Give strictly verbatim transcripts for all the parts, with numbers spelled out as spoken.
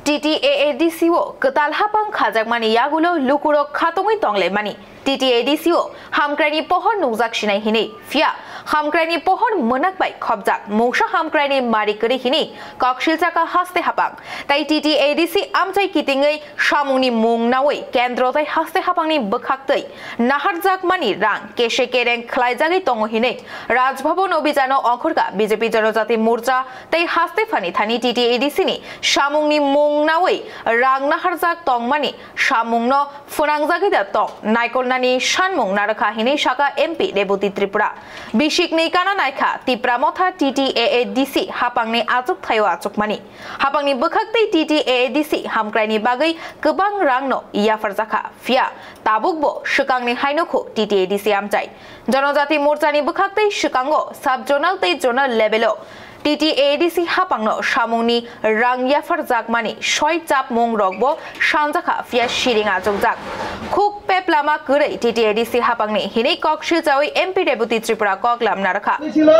T T A A D C O ketalhapang khajakmani yagulo lukurok khatongui tonglemani T T A D C O hamkrani pohon nungzak shinai hini fia hamkrani pohon monak bai khobjak mongsha hamkrani mari kori hini kokshil chaka haste hapang tai T T A D C amchai kitingei shamungni mungnawai kendro tai haste hapangni bokhaktei naharjak mani rang keshe kereng khlaijagi tongo hini rajbhavan obijano onkhorga B J P Janojati Morcha tai haste fani thani T T A D C ni shamungni mungnawai rang naharjak tongmani shamungno phonangjagida tong naikolnani shanmung narakha hini shaka M P Deputy Tripura Bishik Neikana Naika Tipramotha T T A A D C hapangni achuk thayo achukmani hapangni bokhaktei T T A A D C hamkraini bagai gobang rangno iafarjaka fia tabukbo shikangni hainokho T T A D C amchai Janojati Morchani bokhaktei shikango subjonal tei zonal levelo T T A D C hapangno shamungni rang iafarjakmani shoi chap mung rokbo shanjaka fia shiringa jogjak khuk peplama kurei T T A D C hapangni hinei kokshil jawi M P Deputy Tripura koklam narakha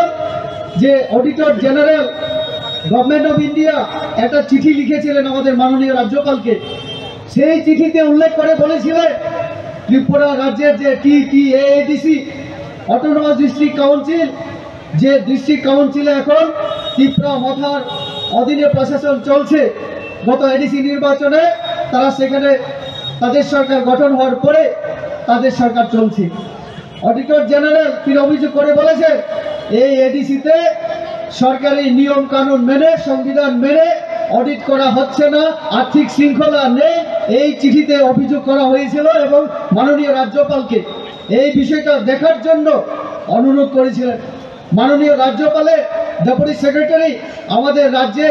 যে auditor general government of India একটা চিঠি লিখেছিলেন আমাদের মাননীয় রাজ্যপালকে সেই চিঠিতে উল্লেখ করে বলেছিলেন ত্রিপুরা রাজ্যের যে T T A A D C autonomous district council যে ডিস্ট্রিক্ট কাউন্সিলে এখন ত্রিপুরা মথার অধীনে প্রশাসন চলছে গত এডিসি নির্বাচনে তারা সেখানে তাদের সরকার গঠন হওয়ার পরে তাদের সরকার চলছে অডিটর জেনারেল তিনি অভিযোগ করে বলেছেন এই এডিসিতে সরকারি নিয়ম কানুন মেনে সংবিধান মেনে অডিট করা হচ্ছে না আর্থিক শৃঙ্খলা নেই এই চিঠিতে অভিযোগ করা হয়েছিল এবং মাননীয় রাজ্যপালকে এই বিষয়টা দেখার জন্য অনুরোধ করেছিলেন মাননীয় রাজ্যপালের ডেপুটি সেক্রেটারি আমাদের রাজ্যের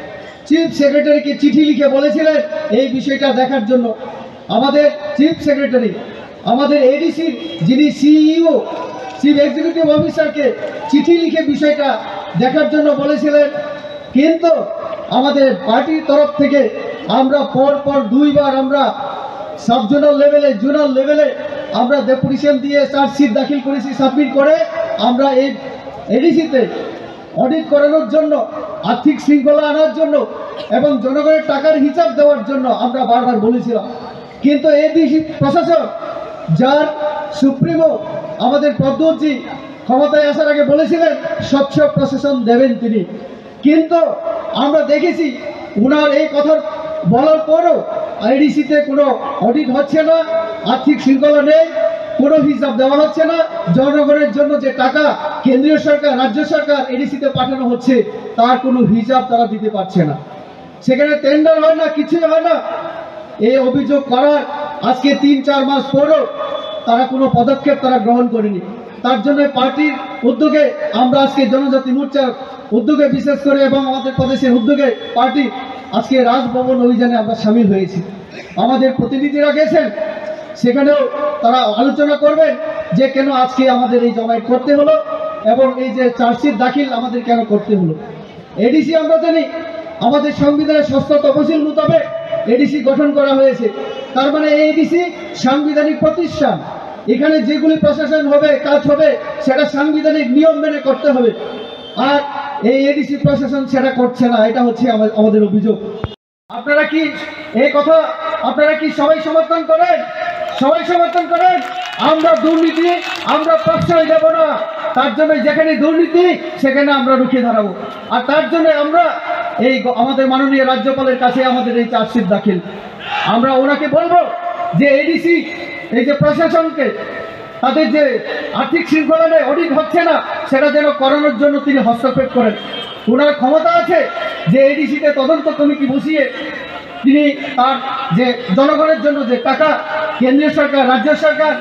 চিফ সেক্রেটারিকে চিঠি লিখে বলেছিলেন এই বিষয়টা দেখার জন্য আমাদের চিফ সেক্রেটারি আমাদের এডিসির যিনি সিইও চিফ এক্সিকিউটিভ অফিসারকে চিঠি লিখে বিষয়টা দেখার জন্য বলেছিলেন কিন্তু আমাদের পার্টির তরফ থেকে আমরা পর পর দুইবার আমরা সাব জোনাল লেভেলে জোনাল লেভেলে আমরা ডেপুটেশন দিয়ে চার্জশিট দাখিল করেছি সাবমিট করে আমরা এই এডিসিতে অডিট করানোর জন্য আর্থিক শৃঙ্খলা আনার জন্য এবং জনগণের টাকার হিসাব দেওয়ার জন্য আমরা বারবার বলেছিলাম কিন্তু এডিসি প্রশাসন যার সুপ্রিমো আমাদের পদ্মজি ক্ষমতায় আসার আগে বলেছিলেন স্বচ্ছ প্রশাসন দেবেন তিনি কিন্তু আমরা দেখেছি ওনার এই কথা বলার পরও আইডিসিতে কোনো অডিট হচ্ছে না আর্থিক শৃঙ্খলা নেই কোনো হিসাব দেওয়া হচ্ছে না জনগণের জন্য যে টাকা কেন্দ্রীয় সরকার রাজ্য সরকার এডিসিতে পাঠানো হচ্ছে তার কোনো হিসাব তারা দিতে পারছে না সেখানে টেন্ডার হয় না কিছুই হয় না এই অভিযোগ করার আজকে তিন চার মাস পরও তারা কোনো পদক্ষেপ তারা গ্রহণ করেনি তার জন্য পার্টির উদ্যোগে আমরা আজকে জনজাতি মোর্চার উদ্যোগে বিশেষ করে এবং আমাদের প্রদেশের উদ্যোগে পার্টি আজকে রাজভবন অভিযানে আমরা সামিল হয়েছি আমাদের প্রতিনিধিরা গেছেন সেখানেও তারা আলোচনা করবেন যে কেন আজকে আমাদের এই জমায়েত করতে হলো এবং এই যে চার্জশিট দাখিল আমাদের কেন করতে হলো এডিসি আমরা জানি আমাদের সংবিধানের ষষ্ঠ তফসিল মোতাবেক এডিসি গঠন করা হয়েছে তার মানে এই এডিসি সাংবিধানিক প্রতিষ্ঠান এখানে যেগুলি প্রশাসন হবে কাজ হবে সেটা সাংবিধানিক নিয়ম মেনে করতে হবে আর এই এডিসি প্রশাসন সেটা করছে না এটা হচ্ছে আমাদের অভিযোগ আপনারা কি এই কথা আপনারা কি সবাই সমর্থন করেন সবাই সমর্থন করেন আমরা দুর্নীতি আমরা প্রশ্রয় দেব না তার জন্য যেখানে দুর্নীতি সেখানে আমরা রুখে দাঁড়াবো আর তার জন্য আমরা এই আমাদের মাননীয় রাজ্যপালের কাছে আমাদের এই চার্জশিট দাখিল আমরা ওনাকে বলবো যে এডিসি এই যে প্রশাসনকে তাদের যে আর্থিক শৃঙ্খলা নেই অডিট হচ্ছে না সেটা যেন করানোর জন্য তিনি হস্তক্ষেপ করেন ওনার ক্ষমতা আছে যে এডিসিতে তদন্ত কমিটি বসিয়ে তিনি তার যে জনগণের জন্য যে টাকা কেন্দ্রীয় সরকার রাজ্য সরকার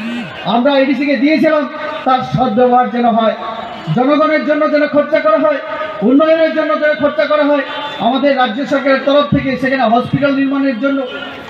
আমরা এডিসিকে দিয়েছিলাম তার সদ্ব্যবহার যেন হয় জনগণের জন্য যেন খরচা করা হয় উন্নয়নের জন্য যেন খরচা করা হয় আমাদের রাজ্য সরকারের তরফ থেকে সেখানে হসপিটাল নির্মাণের জন্য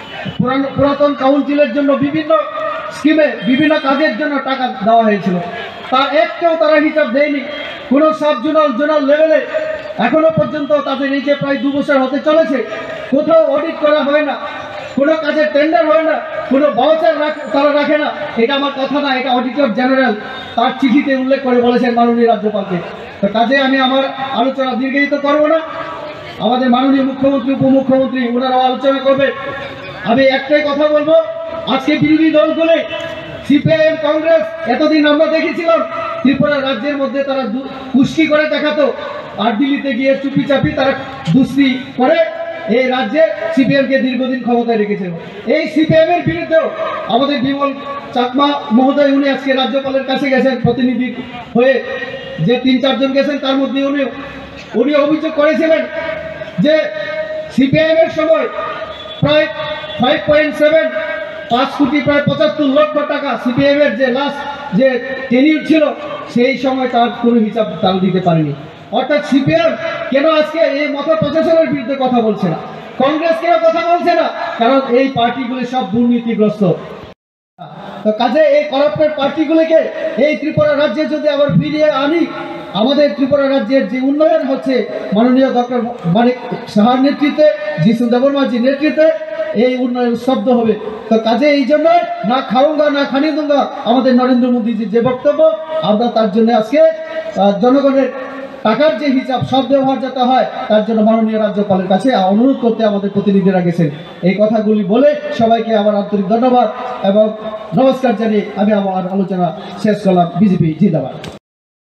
পুরাতন কাউন্সিলের জন্য বিভিন্ন স্কিমে বিভিন্ন কাজের জন্য টাকা দেওয়া হয়েছিল তার একটাও তারা হিসাব দেয়নি কোনো সাব জোনাল জোনাল লেভেলে এখনো পর্যন্ত তাদের এই যে প্রায় দু বছর হতে চলেছে কোথাও অডিট করা হয় না কোনো কাজের টেন্ডার হয় না কোনো ভাউচার তারা রাখে না এটা আমার কথা না এটা অডিটর জেনারেল তার চিঠিতে উল্লেখ করে বলেছেন মাননীয় রাজ্যপালকে তো কাজে আমি আমার আলোচনা দীর্ঘায়িত করব না আমাদের মাননীয় মুখ্যমন্ত্রী উপমুখ্যমন্ত্রী ওনারাও আলোচনা করবেন। আমি একটাই কথা বলবো, আজকে বিরোধী দলগুলো সিপিআইএম কংগ্রেস এতদিন আমরা দেখেছিলাম ত্রিপুরা রাজ্যের মধ্যে তারা কুস্তি করে দেখাতো, আর দিল্লিতে গিয়ে চুপি চাপি তারা দুস্তি করে এই রাজ্যে সিপিএম কে দীর্ঘদিন ক্ষমতায় রেখেছিল। এই সিপিএম এর বিরুদ্ধেও আমাদের বিমল চাকমা মহোদয় উনি আজকে রাজ্যপালের কাছে গেছেন প্রতিনিধি হয়ে, যে তিন চারজন গেছেন তার মধ্যে উনি উনি অভিযোগ করেছিলেন যে সিপিআইএম এর সময় প্রায় ফাইভ পয়েন্ট সেভেন পাঁচ কোটি প্রায় পঁচাত্তর লক্ষ টাকা সিপিএম এর যে লাস্ট যে টেনিউর ছিল সেই সময় তার কোনো হিসাব তারা দিতে পারেনি। অর্থাৎ সিপিএম কেন আজকে এই মতো প্রশাসনের বিরুদ্ধে কথা বলছে না, কংগ্রেস কেন কথা বলছে না? কারণ এই পার্টিগুলো সব দুর্নীতিগ্রস্ত। তো কাজে এই করাপ্টেড পার্টিগুলিকে এই ত্রিপুরা রাজ্যে যদি আবার ফিরিয়ে আনি, আমাদের ত্রিপুরা রাজ্যের যে উন্নয়ন হচ্ছে মাননীয় ডক্টর মানিক সাহার নেতৃত্বে, যিশু দেববর্মাজির নেতৃত্বে এই উন্নয়ন স্তব্ধ হবে। তো কাজে এই জন্য না খাউঙ্গা না খানি দুঙ্গা আমাদের নরেন্দ্র মোদীজির যে বক্তব্য, আমরা তার জন্য আজকে জনগণের টাকার যে হিসাব সব ব্যবহার যাতে হয় তার জন্য মাননীয় রাজ্যপালের কাছে অনুরোধ করতে আমাদের প্রতিনিধিরা গেছেন। এই কথাগুলি বলে সবাইকে আবার আন্তরিক ধন্যবাদ এবং নমস্কার জানিয়ে আমি আমার আলোচনা শেষ করলাম। বিজেপি জিন্দাবাদ।